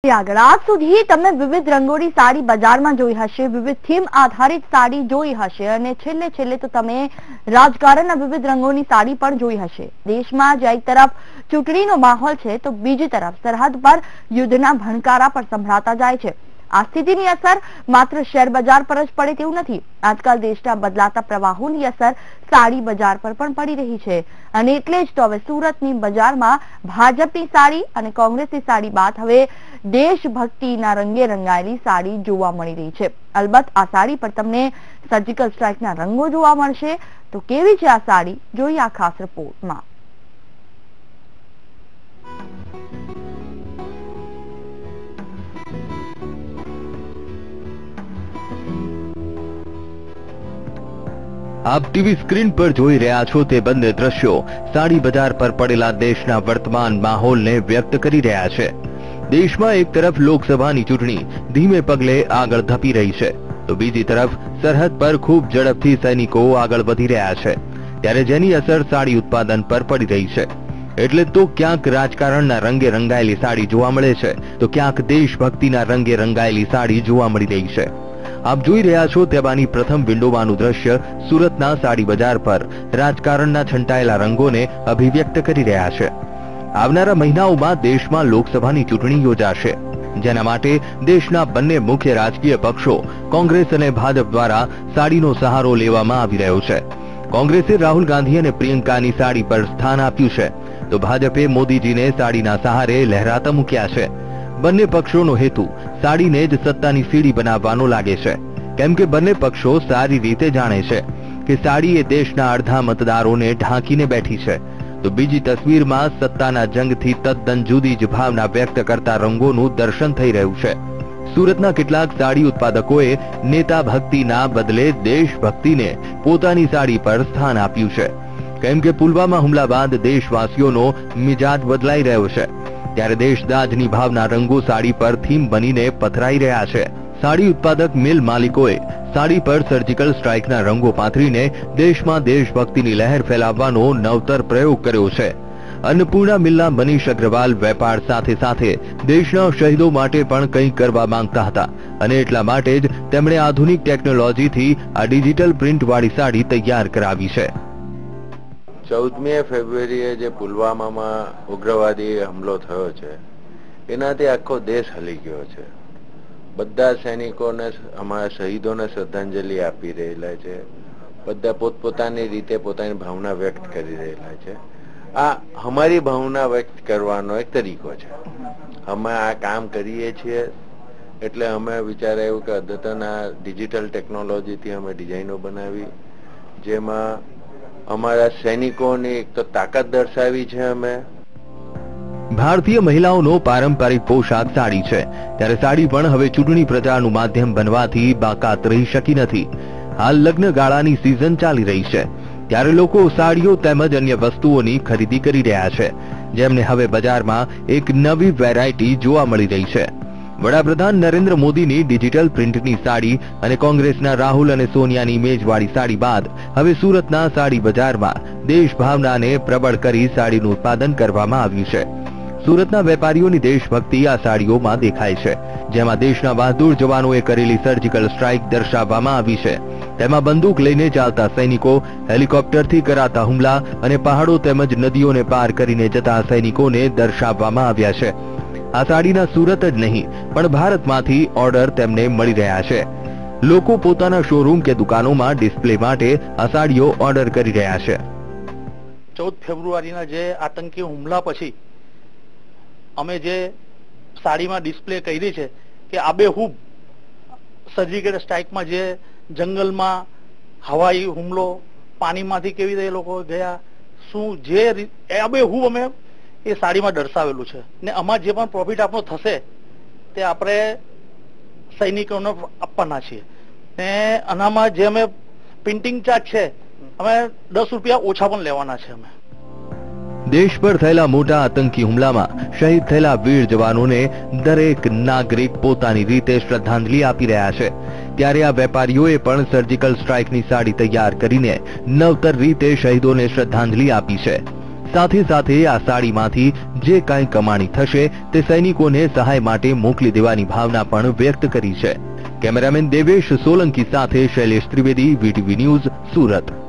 વધીએ આગળ। આજ સુધી તમે વિવિધ રંગોની સાડી બજારમાં જોઈ હશે, વિવિધ થીમ આધારિત સાડી જોઈ હશે અને છેલ્લે તો તમે રાજકારણના વિવિધ રંગોની સાડી પણ જોઈ હશે। દેશમાં જે એક તરફ ચૂંટણીનો માહોલ છે તો બીજી તરફ સરહદ પર યુદ્ધના ભણકારા પણ સંભળાતા જાય છે। આ સ્થિતિની અસર માત્ર શેર બજાર પર જ પડે તેવું નથી। આજકાલ દેશના બદલાતા પ્રવાહોની અસર સાડી બજાર પર પણ પડી રહી છે અને એટલે જ તો હવે સુરતની બજારમાં ભાજપની સાડી અને કોંગ્રેસની સાડી બાદ હવે દેશભક્તિના રંગે રંગાયેલી સાડી જોવા મળી રહી છે। અલબત્ત આ સાડી પર તમને સર્જિકલ સ્ટ્રાઇકના રંગો જોવા મળશે। તો કેવી છે આ સાડી, જોઈએ આ ખાસ રિપોર્ટમાં। આપ ટીવી સ્ક્રીન પર જોઈ રહ્યા છો તે બંને દ્રશ્યો સાડી બજાર પર પડેલા દેશના વર્તમાન માહોલને વ્યક્ત કરી રહ્યા છે। દેશમાં એક તરફ લોકસભાની ચૂંટણી ધીમે પગલે આગળ ધપી રહી છે તો બીજી તરફ સરહદ પર ખૂબ ઝડપથી સૈનિકો આગળ વધી રહ્યા છે, ત્યારે જેની અસર સાડી ઉત્પાદન પર પડી રહી છે। એટલે તો ક્યાંક રાજકારણના રંગે રંગાયેલી સાડી જોવા મળે છે તો ક્યાંક દેશભક્તિના રંગે રંગાયેલી સાડી જોવા મળી રહી છે। આપ જોઈ રહ્યા છો તેમાંની પ્રથમ વિન્ડોમાંનું દ્રશ્ય સુરતના સાડી બજાર પર રાજકારણના છંટાયેલા રંગોને અભિવ્યક્ત કરી રહ્યા છે। આવનારા મહિનાઓમાં દેશમાં લોકસભાની ચૂંટણી યોજાશે, જેના માટે દેશના બંને મુખ્ય રાજકીય પક્ષો કોંગ્રેસ અને ભાજપ દ્વારા સાડીનો સહારો લેવામાં આવી રહ્યો છે। કોંગ્રેસે રાહુલ ગાંધી અને પ્રિયંકાની સાડી પર સ્થાન આપ્યું છે તો ભાજપે મોદીજીને સાડીના સહારે લહેરાતા મૂક્યા છે। બંને પક્ષોનો હેતુ સાડીને જ સત્તાની સીડી બનાવવાનો લાગે છે, કેમ કે બંને પક્ષો સારી રીતે જાણે છે કે સાડી એ દેશના અડધા મતદારોને ઢાંકીને બેઠી છે તો બીજી તસવીરમાં સત્તાના જંગથી તદ્દન જુદી જ ભાવના વ્યક્ત કરતા રંગોનું દર્શન થઈ રહ્યું છે। સુરતના કેટલાક સાડી ઉત્પાદકોએ નેતા ભક્તિના બદલે દેશભક્તિને પોતાની સાડી પર સ્થાન આપ્યું છે, કેમ કે પુલવામા હુમલા બાદ દેશવાસીઓનો મિજાજ બદલાઈ રહ્યો છે, ત્યારે દેશદાજની ભાવના રંગો સાડી પર થીમ બનીને પથરાઈ રહ્યા છે। સાડી ઉત્પાદક મિલ માલિકોએ સાડી પર સર્જિકલ સ્ટ્રાઇકના રંગો પાથરીને દેશમાં દેશભક્તિની લહેર ફેલાવવાનો નવતર પ્રયોગ કર્યો છે। અન્નપૂર્ણા મિલના મનીષ અગ્રવાલ વેપાર સાથે સાથે દેશના શહીદો માટે પણ કંઈક કરવા માંગતા હતા અને એટલા માટે જ તેમણે આધુનિક ટેકનોલોજીથી આ ડિજિટલ પ્રિન્ટવાળી સાડી તૈયાર કરાવી છે। 14મી ફેબ્રુઆરીએ જે પુલવામામાં ઉગ્રવાદી હુમલો થયો છે એનાથી આખો દેશ હલી ગયો છે। બધા સૈનિકોને, અમારા શહીદોને શ્રદ્ધાંજલિ આપી રહેલા છે, બધા પોતપોતાની રીતે પોતાની ભાવના વ્યક્ત કરી રહેલા છે। આ અમારી ભાવના વ્યક્ત કરવાનો એક તરીકો છે। અમે આ કામ કરીએ છીએ એટલે અમે વિચાર્યું કે અદ્યતન આ ડિજિટલ ટેકનોલોજીથી અમે ડિઝાઇનો બનાવી, જેમાં અમારા સૈનિકોની એક તો તાકાત દર્શાવી છે અમે। ભારતીય મહિલાઓનો પારંપરિક પોશાક સાડી છે, ત્યારે સાડી પણ હવે ચૂંટણી પ્રચારનું માધ્યમ બનવાથી બાકાત રહી શકી નથી। હાલ લગ્ન ગાળાની સિઝન ચાલી રહી છે, ત્યારે લોકો સાડીઓ તેમજ અન્ય વસ્તુઓની ખરીદી કરી રહ્યા છે, જેમને હવે બજારમાં એક નવી વેરાયટી જોવા મળી રહી છે। વડાપ્રધાન નરેન્દ્ર મોદીની ડિજિટલ પ્રિન્ટની સાડી અને કોંગ્રેસના રાહુલ અને સોનિયાની ઇમેજવાળી સાડી બાદ હવે સુરતના સાડી બજારમાં દેશભાવનાને પ્રબળ કરી સાડીનું ઉત્પાદન કરવામાં આવ્યું છે। સુરતના વેપારીઓની દેશભક્તિ આ સાડીઓમાં દેખાય છે, જેમાં દેશના બહાદુર જવાનોએ કરેલી સર્જિકલ સ્ટ્રાઇક દર્શાવવામાં આવી છે। તેમાં બંદૂક લઈને ચાલતા સૈનિકો, હેલિકોપ્ટરથી કરાતા હુમલા અને પહાડો તેમજ નદીઓને પાર કરીને જતા સૈનિકોને દર્શાવવામાં આવ્યા છે। આ સાડીના સુરત જ નહીં પણ ભારતમાંથી ઓર્ડર તેમને મળી રહ્યા છે। લોકો પોતાના શોરૂમ કે દુકાનોમાં ડિસ્પ્લે માટે આ સાડીઓ ઓર્ડર કરી રહ્યા છે। 14 ફેબ્રુઆરીના જે આતંકી હુમલા પછી અમે જે સાડીમાં ડિસ્પ્લે કરી છે કે આબેહૂબ સર્જિકલ સ્ટ્રાઇકમાં જે જંગલમાં હવાઈ હુમલો, પાણીમાંથી કેવી રીતે એ લોકો ગયા, શું જે આબેહૂબ અમે એ સાડીમાં દર્શાવેલું છે ને આમાં જે પણ પ્રોફિટ આપણો થશે તે આપણે સૈનિકોને આપવાના છીએ ને આનામાં જે અમે પ્રિન્ટિંગ ચાર્જ છે અમે 10 રૂપિયા ઓછા પણ લેવાના છે। અમે દેશ પર થયેલા મોટા આતંકી હુમલામાં શહીદ થયેલા વીર જવાનોને દરેક નાગરિક પોતાની રીતે શ્રદ્ધાંજલિ આપી રહ્યા છે, ત્યારે આ વેપારીઓએ પણ સર્જિકલ સ્ટ્રાઇકની સાડી તૈયાર કરીને નવતર રીતે શહીદોને શ્રદ્ધાંજલિ આપી છે। સાથે સાથે આ સાડીમાંથી જે કાંઈ કમાણી થશે તે સૈનિકોને સહાય માટે મોકલી દેવાની ભાવના પણ વ્યક્ત કરી છે. કેમેરામેન દેવેશ સોલંકી સાથે શૈલેષ ત્રિવેદી, VTV ન્યૂઝ, સુરત.